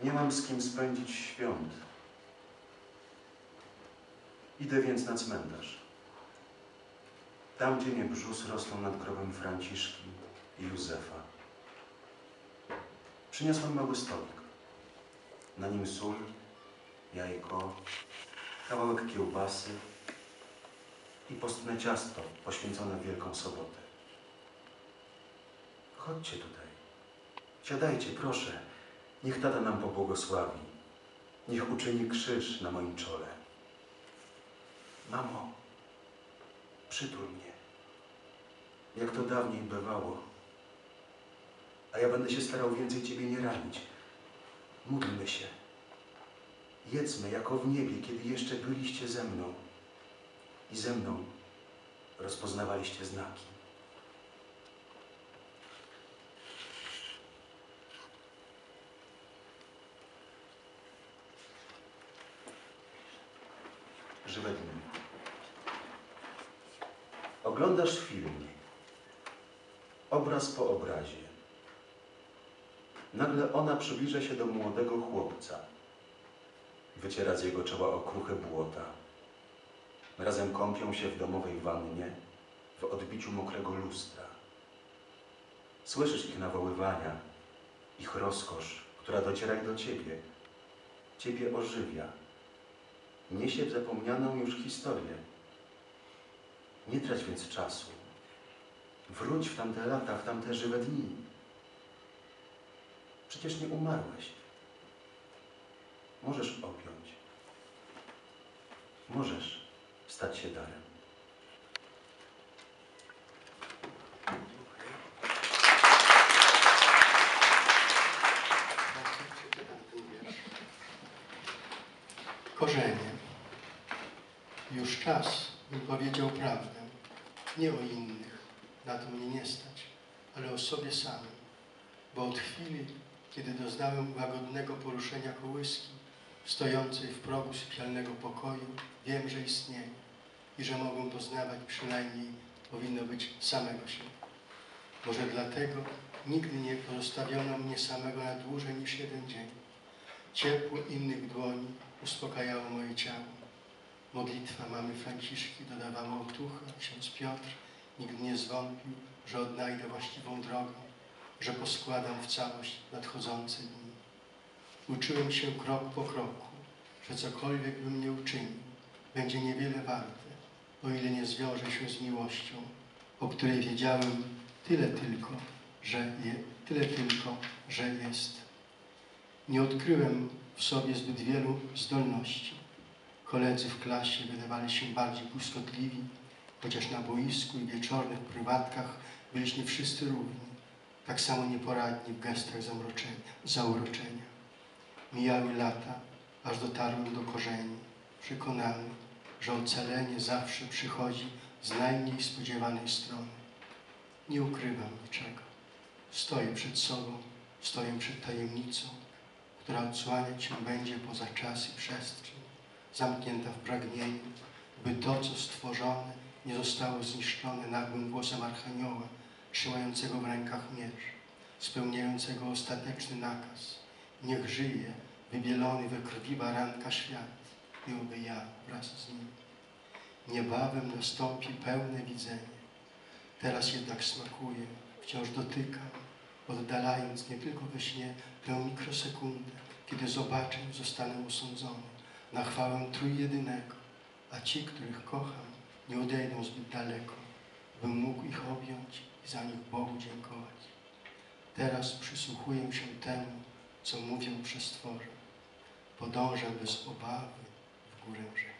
Nie mam z kim spędzić świąt. Idę więc na cmentarz. Tam, gdzie nie brzus, rosną nad grobem Franciszki i Józefa. Przyniosłem mały stolik. Na nim sól, jajko, kawałek kiełbasy i postne ciasto poświęcone w Wielką Sobotę. Chodźcie tutaj. Siadajcie, proszę. Niech tata nam pobłogosławi. Niech uczyni krzyż na moim czole. Mamo, przytul mnie, jak to dawniej bywało. A ja będę się starał więcej Ciebie nie ranić. Módlmy się. Jedzmy jako w niebie, kiedy jeszcze byliście ze mną. I ze mną rozpoznawaliście znaki. Żywe dni. Oglądasz film. Obraz po obrazie. Nagle ona przybliża się do młodego chłopca. Wyciera z jego czoła okruchy błota. Razem kąpią się w domowej wannie w odbiciu mokrego lustra. Słyszysz ich nawoływania, ich rozkosz, która dociera do ciebie. Ciebie ożywia. Niesie w zapomnianą już historię. Nie trać więc czasu. Wróć w tamte lata, w tamte żywe dni. Przecież nie umarłeś. Możesz objąć. Możesz stać się darem. Korzenie. Już czas, bym powiedział prawdę. Nie o innych, na to mnie nie stać, ale o sobie samym. Bo od chwili, kiedy doznałem łagodnego poruszenia kołyski, stojącej w progu sypialnego pokoju, wiem, że istnieje i że mogę doznawać przynajmniej powinno być samego siebie. Może dlatego nigdy nie pozostawiono mnie samego na dłużej niż jeden dzień. Ciepło innych dłoni uspokajało moje ciało. Modlitwa mamy Franciszki dodawała otuchy, a ksiądz Piotr nigdy nie zwątpił, że odnajdę właściwą drogę, że poskładam w całość nadchodzące dni. Uczyłem się krok po kroku, że cokolwiek bym nie uczynił, będzie niewiele warte, o ile nie zwiąże się z miłością, o której wiedziałem tyle tylko, że jest. Nie odkryłem w sobie zbyt wielu zdolności. Koledzy w klasie wydawali się bardziej błyskotliwi, chociaż na boisku i wieczornych prywatkach byliśmy wszyscy równi, tak samo nieporadni w gestach zauroczenia. Mijały lata, aż dotarłem do korzeni, przekonany, że ocalenie zawsze przychodzi z najmniej spodziewanej strony. Nie ukrywam niczego. Stoję przed sobą, stoję przed tajemnicą, która odsłaniać się będzie poza czas i przestrzeń, zamknięta w pragnieniu, by to, co stworzone, nie zostało zniszczone nagłym głosem Archanioła, trzymającego w rękach miecz, spełniającego ostateczny nakaz. Niech żyje wybielony we krwi baranka świat i oby ja wraz z nim. Niebawem nastąpi pełne widzenie. Teraz jednak smakuje, wciąż dotykam, oddalając nie tylko we śnie tę mikrosekundę, kiedy zobaczę, zostanę osądzony na chwałę Trójjedynego, a ci, których kocham, nie odejdą zbyt daleko, bym mógł ich objąć i za nich Bogu dziękować. Teraz przysłuchuję się temu, co mówią przestworze. Podążam bez obawy w górę rzeki.